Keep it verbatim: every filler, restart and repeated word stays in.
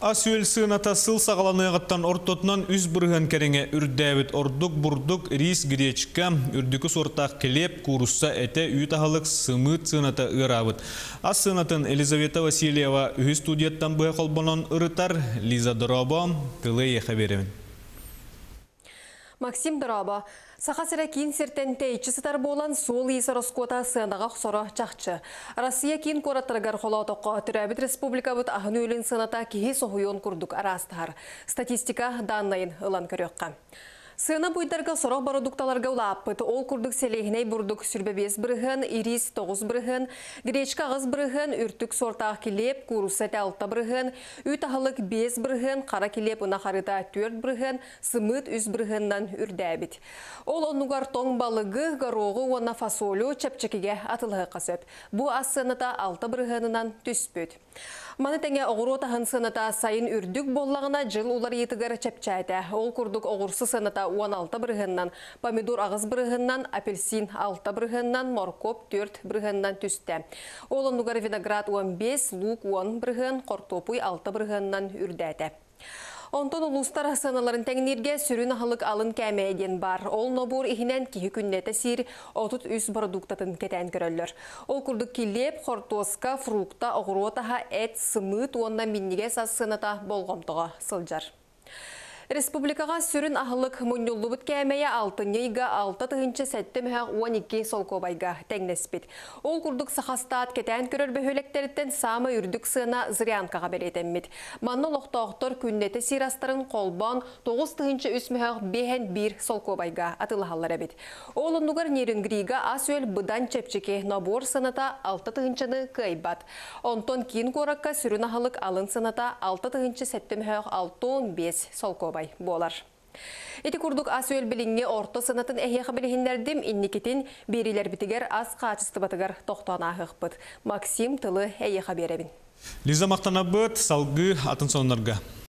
Асюэл сыната сыл сағаланығыттан ортотынан үз бұрған кәріңе үрдәвіт ордук бурдук рис гречка үрдікі сортақ келеп курусса әті үйтағылық сымыт сыната ырабыт. Ас сынатын Елизавета Васильева үхі студияттан бұя қолбанон ырытар Лиза Доробо тылы еқа беремін. Максим Доробо, сақасыра кейін сертенте ичісітар болан сол есі роскота сынаға құсора чақчы. Россия кейін кораттырғар қолаутыққа түрәбіт республика бұд ағын өлін сыната кейі соғуын күрдік арастығар. Статистика даннайын ұлан көріққа. Сына бұйдарға сорық барудукталарға улаппыт. Ол күрдік селейхіней бұрдық сүрбебес бірігін, ирис тоғыз бірігін, гречка ағыз бірігін, үртік сортақ келеп, курусет алта бірігін, үт ағылық бес бірігін, қара келеп ұнақарыда төрт бірігін, сымыт үз бірігіннан үрдәбіт. Ол онуғар тоң балығы, ғароғы оны фасолю чәпчекеге атылығы қасып. Бұ аз сыныта алта бірігінінан түспөт. Маны тәңе оғыру тағын сыныта сайын үрдік боллағына жыл олар етігір чәпчәйті. Ол күрдік оғырсы сыныта он алты бірігіннан, помидор ағыз бірігіннан, апельсин алты бірігіннан, моркоп төрт бірігіннан түсті. Ол онуғар виноград он бес, лук он бірігін, қортопуй алты бірігіннан үрдәті. Онтон улустар сыналарын тәңнерге сүрін ағылық алын кәмейден бар. Ол нобур ихінен кейі күннеті сир отут үз продуктатын кетен көрілер. Ол күрдік келеп, қортоска, фрукта, оғыротаға әт, сымыт, онна минниге сас сыната болғымтыға сылжар. Республикаға сүрін ағылық мұнюлы бұд кәмейе алтын ейга алты тұғынчы сәтті мүхәқ он екі солкобайға тәңнеспет. Ол күрдік сақастат кетен көрір бөхөліктеріттен самы үрдік сына зырянкаға беретеммет. Манны лоқтауқтыр күннеті сирастырын қолбан тоғыз тұғынчы үс мүхәқ бейін бір солкобайға атылығалар әбет. Ол ұнығыр нерінгриға ас өл бұдан чепчеке набор сыната алты тұғынчыны кайбат. Онтон кейін қораққа сүрін ағылық алын сыната алты тұғынчы сәтті мүхәқ алты он бес солкобай болар. Эти курдук асуэл билинге орто сынатын эхеха билихиндердим инникетин берилер битигер аз качысты батыгар тоқтуана ағықпыт. Максим тылы эхеха беребин. Лиза мақтана бұд, салғы атын сонларға.